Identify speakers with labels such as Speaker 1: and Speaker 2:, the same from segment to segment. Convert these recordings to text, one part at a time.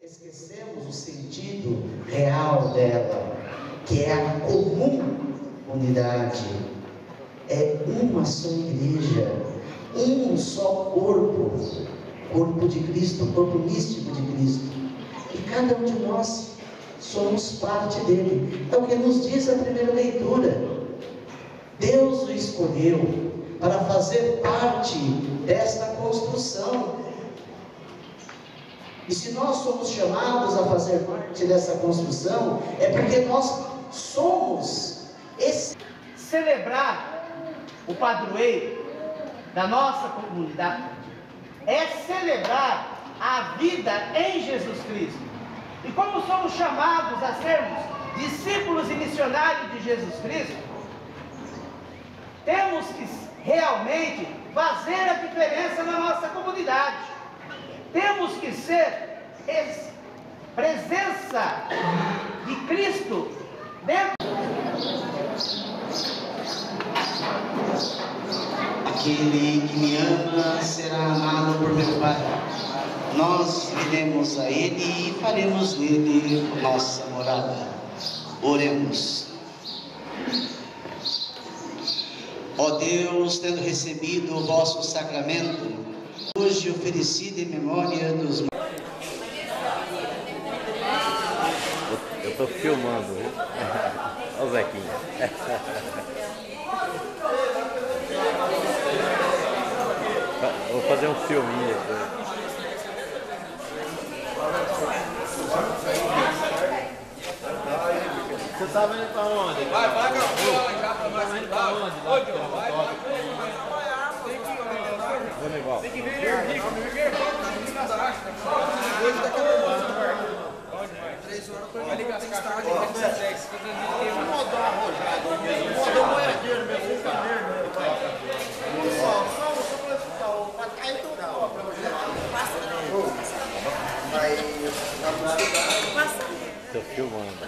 Speaker 1: Esquecemos o sentido real dela, que é a comum unidade. É uma só igreja, um só corpo de Cristo, corpo místico de Cristo. E cada um de nós somos parte dele. É o que nos diz a primeira leitura. Deus o escolheu para fazer parte desta construção. E se nós somos chamados a fazer parte dessa construção, é porque nós somos esse.
Speaker 2: Celebrar o padroeiro da nossa comunidade é celebrar a vida em Jesus Cristo. E como somos chamados a sermos discípulos e missionários de Jesus Cristo, temos que realmente fazer a diferença na nossa comunidade. Temos que ser presença de Cristo dentro.
Speaker 1: Aquele que me ama será amado por meu Pai. Nós iremos a Ele e faremos nele nossa morada. Oremos. Ó Deus, tendo recebido o vosso sacramento, hoje oferecido em memória dos...
Speaker 3: Eu estou filmando, viu? Olha o Zequinha. Vou fazer um filminho aqui.
Speaker 4: Você tá indo pra onde? Vai, paga a bola já pra indo pra onde? Tem que ver, vai ligar as caixas aqui, tem que ser 10. Vamos rodar a arrojada. Vamos rodar o boiadeiro mesmo, vai cair tudo.
Speaker 3: Estou filmando.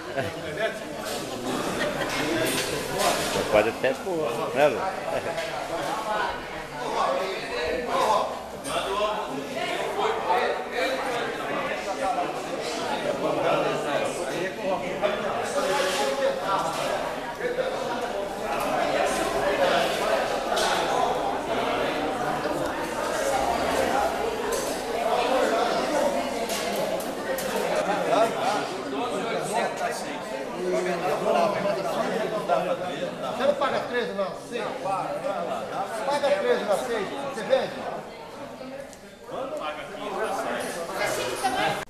Speaker 3: Você pode até pôr, né, Lu?
Speaker 4: Você não paga 13 na 6? Paga 13 na 6, você vende? Paga 15 na 6.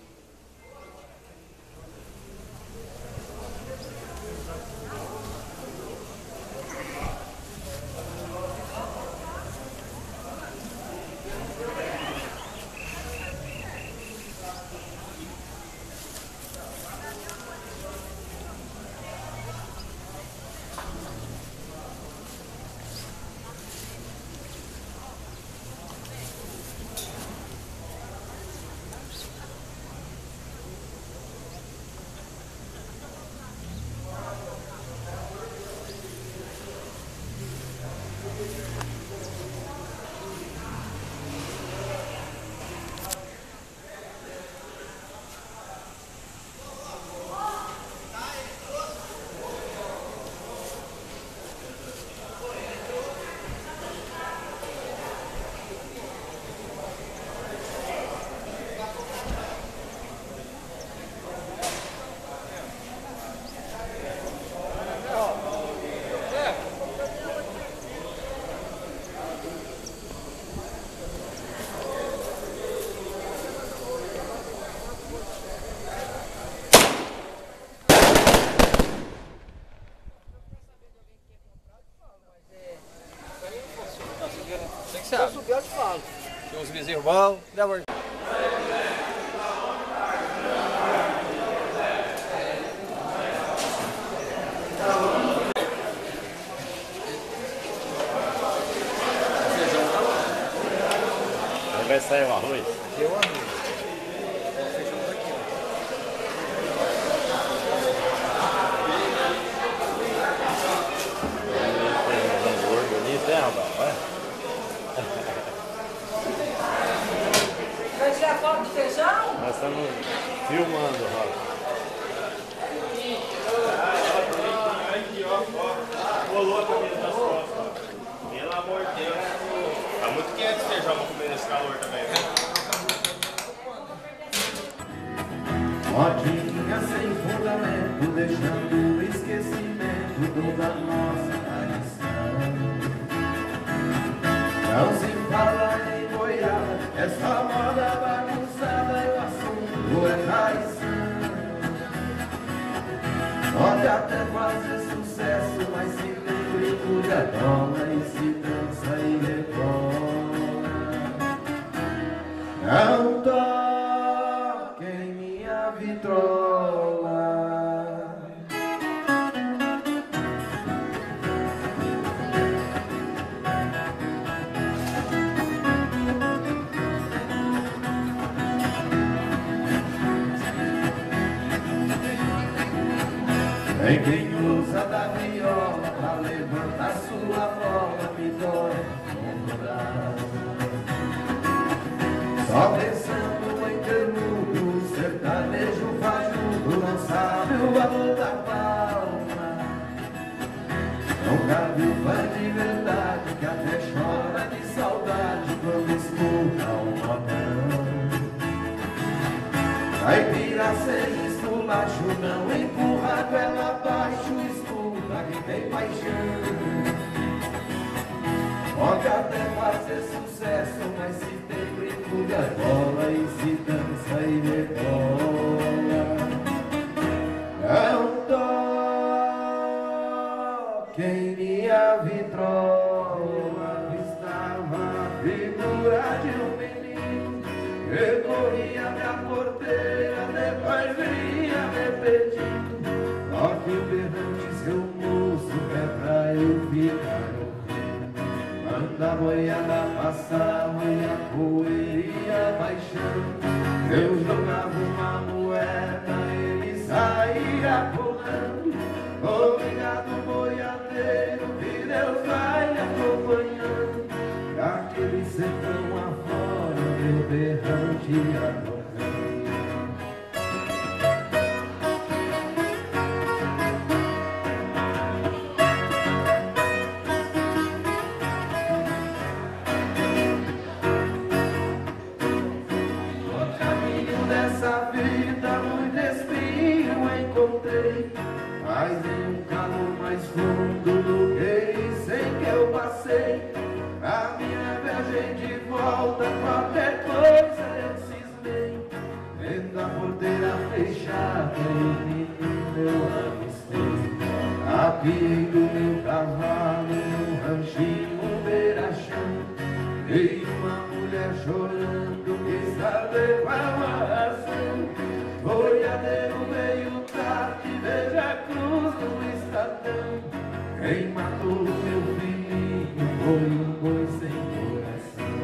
Speaker 4: Se eu subir, eu te falo. Tem uns vizinhos bons, dá uma...
Speaker 3: Vai sair o arroz?
Speaker 4: Deu arroz.
Speaker 5: Vai tirar foto do feijão?
Speaker 3: Nós estamos Filmando, Rosa.
Speaker 5: Aqui, ó. Rolou a camisa das costas. Pelo amor de Deus. Tá muito quente esse feijão pra comer nesse calor também, né?
Speaker 6: Modinha sem fundamento, deixando o esquecimento toda a nossa tradição. Não se fala em boiada, é só moda bagunçada e o assunto é traição. Pode até fazer sucesso, mas se tem brinco de adola e se dança e rebola. Não toquem minha vitrola. Tem quem usa da viola pra levantar sua bola, me dói no braço. Só pensando em interludo, sertanejo fajudo, não sabe o valor da palma. Não cabe o fã de verdade que até chora de saudade quando escuta um modão. Caipira sem esculacho, não empurra a goela abaixo, escuta quem tem paixão. Pode até fazer sucesso, mas se tem brinco de argola e se dança e rebola. Não toquem minha vitrola. Estava a figura de um menino que corria minha porteira, depois vinha me pedindo. Toque o berrante, seu moço, que é pra eu ficar ouvindo. Manda a boiada passar, e a poeira baixando. Eu jogava uma moeda, ele saía pulando. Obrigado, boiadeiro, que Deus vai acompanhando. Aquele sertão afora, meu berrante agora. Mas em um calor mais fundo do que sem que eu passei. A minha viagem de volta, qualquer coisa eu cismei. Vendo a porteira fechada e o menino eu avistei. Apiei do meu cavalo num ranchinho beira-chão. E uma mulher chorando, quis saber qual a razão. Boiadeiro veio tarde, veja a cruz do Estadão. Quem matou meu filhinho foi um boi sem coração.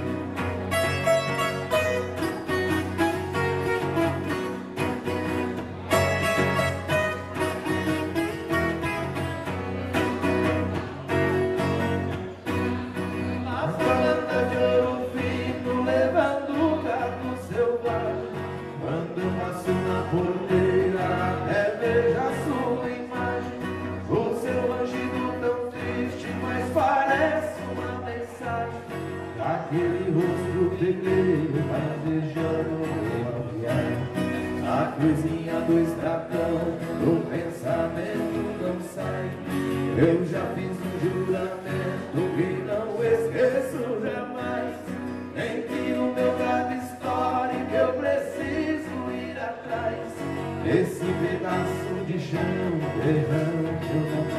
Speaker 6: As balanças de ouro fino levando o gato selvagem. Quando eu passo na porteira, até vejo a sua imagem. O seu rangido tão triste, mas parece uma mensagem daquele rosto pequeno, desejando uma viagem. A cruzinha do estradão, do pensamento não sai. Eu já fiz um juramento que não esqueço jamais. Nem que o meu gado estoure, que eu preciso ir atrás. Esse pedaço de chão errante eu não